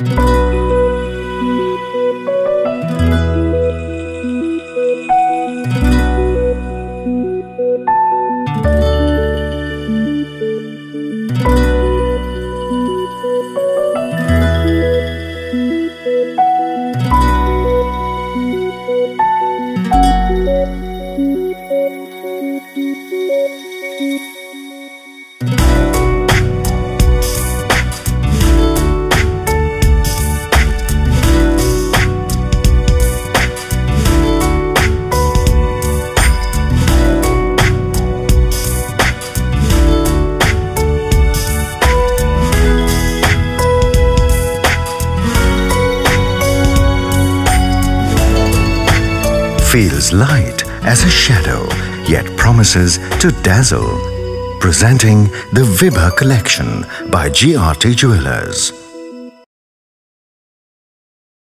Feels light as a shadow, yet promises to dazzle. Presenting the Vibha Collection by GRT Jewellers.